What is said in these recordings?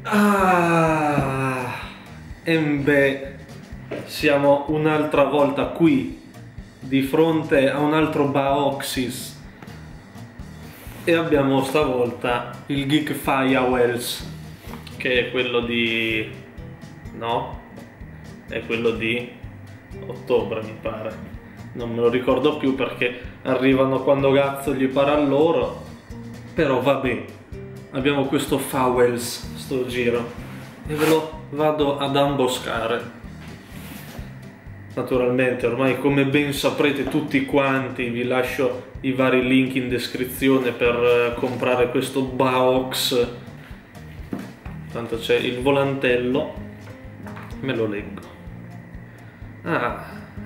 Ah, e beh, siamo un'altra volta qui di fronte a un altro Bauxis e abbiamo stavolta il Geek Firewalls, che è quello di... no? È quello di ottobre, mi pare. Non me lo ricordo più perché arrivano quando cazzo gli pare a loro. Però vabbè, abbiamo questo Fowls sto giro e ve lo vado ad imboscare. Naturalmente, ormai come ben saprete tutti quanti, vi lascio i vari link in descrizione per comprare questo Baux. Tanto c'è il volantello, me lo leggo. Ah.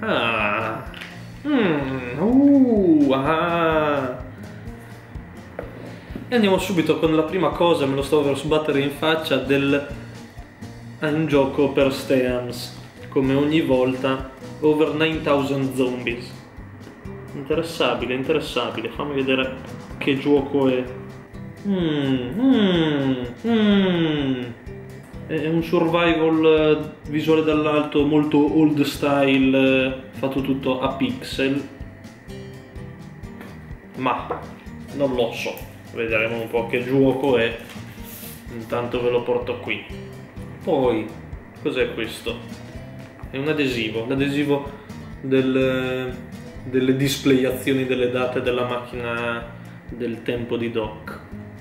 E andiamo subito con la prima cosa, me lo stavo per sbattere in faccia, è un gioco per Steams, come ogni volta, over 9000 zombies. Interessabile, interessabile, fammi vedere che gioco è. È un survival visuale dall'alto, molto old style, fatto tutto a pixel. Ma non lo so, vedremo un po' che gioco è. Intanto ve lo porto qui. Poi, cos'è questo? È un adesivo, l'adesivo delle displayazioni delle date della macchina del tempo di Doc.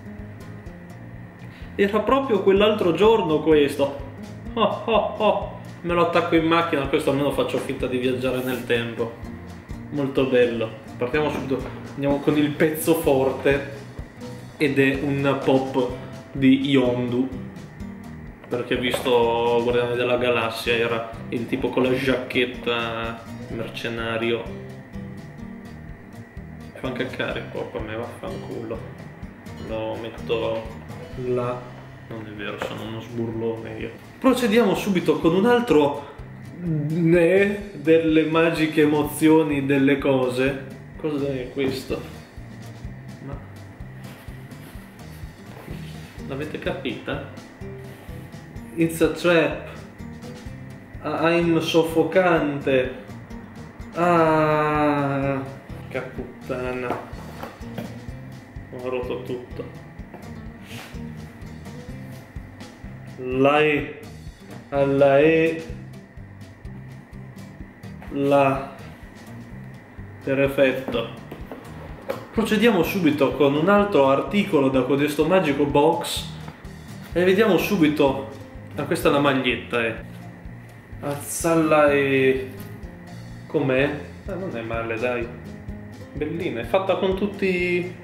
Era proprio quell'altro giorno questo. Me lo attacco in macchina, questo almeno faccio finta di viaggiare nel tempo. Molto bello. Partiamo subito, andiamo con il pezzo forte ed è un pop di Yondu, perché visto Guardiani della Galassia era il tipo con la giacchetta mercenario. Fa caccare il pop, a me vaffanculo. Lo metto là. Non è vero, sono uno sburlone io. Procediamo subito con un altro delle magiche emozioni delle cose. Cosa è questo? Ma l'avete capita? It's a trap. I'm soffocante. Ah, che puttana. Ho rotto tutto. La E, alla E, la. Perfetto. Procediamo subito con un altro articolo da questo magico box e vediamo subito. Ah, questa è la maglietta, Azzalla e... com'è? Non è male, dai. Bellina, è fatta con tutti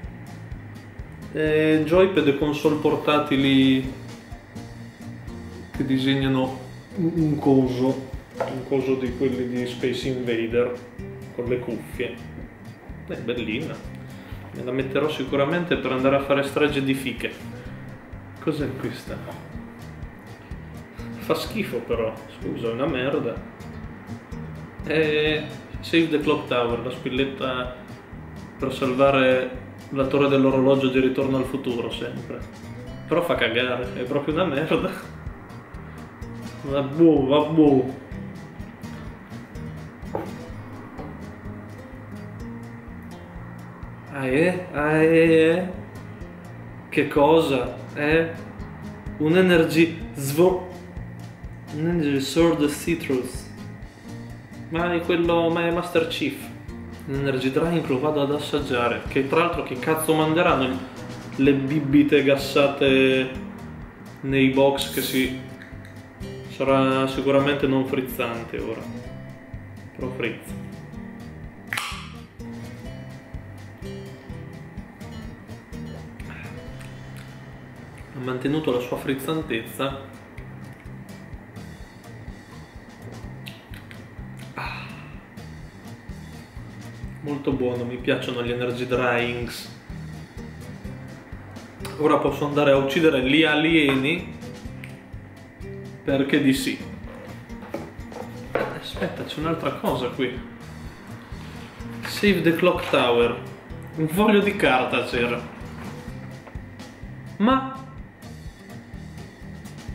joypad e console portatili che disegnano un coso di quelli di Space Invader con le cuffie. È bellina, me la metterò sicuramente per andare a fare strage di fiche. Cos'è questa? Fa schifo però, scusa, è una merda. Save the Clock Tower, la spilletta per salvare la torre dell'orologio di Ritorno al futuro sempre. Però fa cagare, è proprio una merda. Vabbè. Che cosa? Un energy sword citrus. Ma è quello, ma è Master Chief. Un energy drink lo vado ad assaggiare. Che tra l'altro che cazzo manderanno le bibite gassate nei box che si... Sarà sicuramente non frizzante ora. Però frizza. Ha mantenuto la sua frizzantezza. Molto buono, mi piacciono gli energy drinks. Ora posso andare a uccidere gli alieni. Perché di sì. Aspetta, c'è un'altra cosa qui. Save the Clock Tower. Un foglio di carta c'era. Ma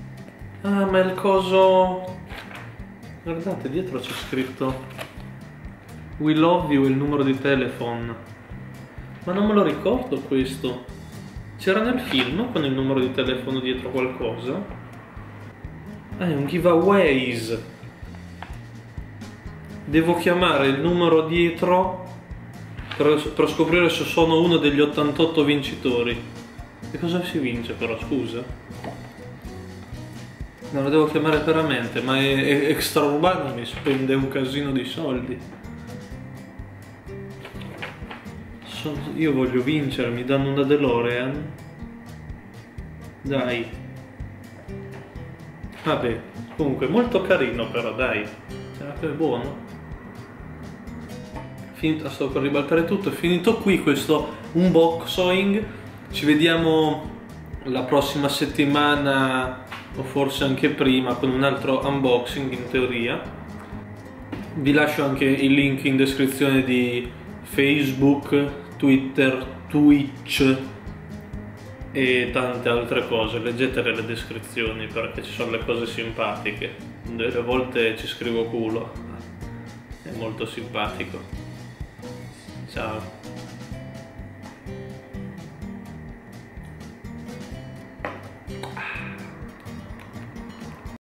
Ah, ma è il coso... Guardate, dietro c'è scritto We love you, il numero di telephone. Ma non me lo ricordo questo. C'era nel film con il numero di telefono dietro qualcosa? Ah, è un giveaways. Devo chiamare il numero dietro per scoprire se sono uno degli 88 vincitori. E cosa si vince però, scusa? Non lo devo chiamare veramente, ma è extraurbano, mi spende un casino di soldi. Io voglio vincere, mi danno una DeLorean. Dai. Vabbè, comunque molto carino però, dai. È buono. Finito, sto per ribaltare tutto, è finito qui questo unboxing. Ci vediamo la prossima settimana o forse anche prima con un altro unboxing in teoria. Vi lascio anche il link in descrizione di Facebook, Twitter, Twitch e tante altre cose. Leggetele le descrizioni perché ci sono le cose simpatiche. Delle volte ci scrivo culo, è molto simpatico. Ciao.